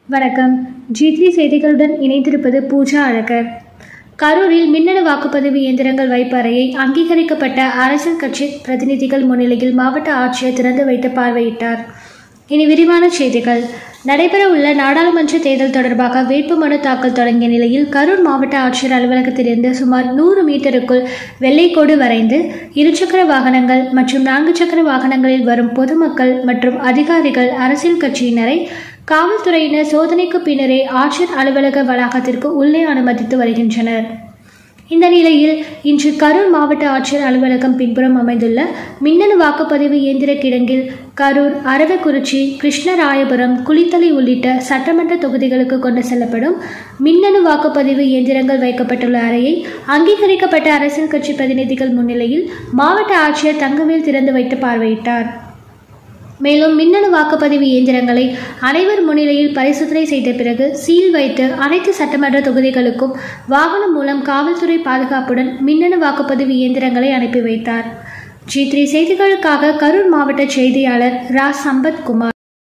வணக்கம். G3 செய்திகளுடன் இணைந்திருப்பது பூஜா அழகர். கரூரில் மின்னணு வாக்குப்பதிவு இயந்திரங்கள் வைப்பு அறையை அங்கீகரிக்கப்பட்ட அரசியல் கட்சி பிரதிநிதிகள் முன்னிலையில் மாவட்ட ஆட்சியர் திறந்து வைத்து பார்வையிட்டார். இனி விரிவான செய்திகள். நடைபெறவுள்ள நாடாளுமன்ற தேர்தல் தொடர்பாக வேட்புமனு தாக்கல் தொடங்கிய நிலையில் கரூர் மாவட்ட ஆட்சியர் அலுவலகத்திலிருந்து சுமார் 100 மீட்டருக்குள் வெள்ளைக்கோடு வரைந்து இருசக்கர வாகனங்கள் மற்றும் 4 சக்கர வாகனங்களில் வரும் பொதுமக்கள் மற்றும் அதிகாரிகள், அரசியல் கட்சியினரை காவல்துறையினர் சோதனைக்கு பின்னரே ஆட்சியர் அலுவலக வளாகத்திற்கு உள்ளே அனுமதித்து வருகின்றனர். இந்த நிலையில் இன்று கரூர் மாவட்ட ஆட்சியர் அலுவலகம் பின்புறம் அமைந்துள்ள மின்னணு வாக்குப்பதிவு இயந்திர கிடங்கில் கரூர், அரவக்குறிச்சி, கிருஷ்ணராயபுரம், குளித்தலை உள்ளிட்ட சட்டமன்ற தொகுதிகளுக்கு கொண்டு செல்லப்படும் மின்னணு வாக்குப்பதிவு இயந்திரங்கள் வைக்கப்பட்டுள்ள அறையை அங்கீகரிக்கப்பட்ட அரசியல் கட்சி பிரதிநிதிகள் முன்னிலையில் மாவட்ட ஆட்சியர் தங்கவேல் திறந்து வைத்து பார்வையிட்டார். மேலும் மின்னணு வாக்குப்பதிவு இயந்திரங்களை அனைவர் முன்னிலையில் பரிசோதனை செய்த பிறகு சீல் வைத்து அனைத்து சட்டமன்ற தொகுதிகளுக்கும் வாகனம் மூலம் காவல்துறை பாதுகாப்புடன் மின்னணு வாக்குப்பதிவு இயந்திரங்களை அனுப்பி வைத்தார். G3 செய்திகளுக்காக கரூர் மாவட்ட செய்தியாளர் ரா சம்பத்குமார்.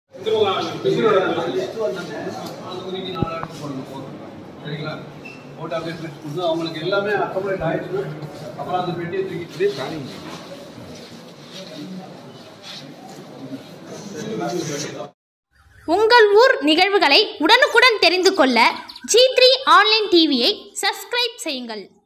உங்கள் ஊர் நிகழ்வுகளை உடனுக்குடன் தெரிந்து கொள்ள G3 ஆன்லைன் டிவியை சப்ஸ்கிரைப் செய்யுங்கள்.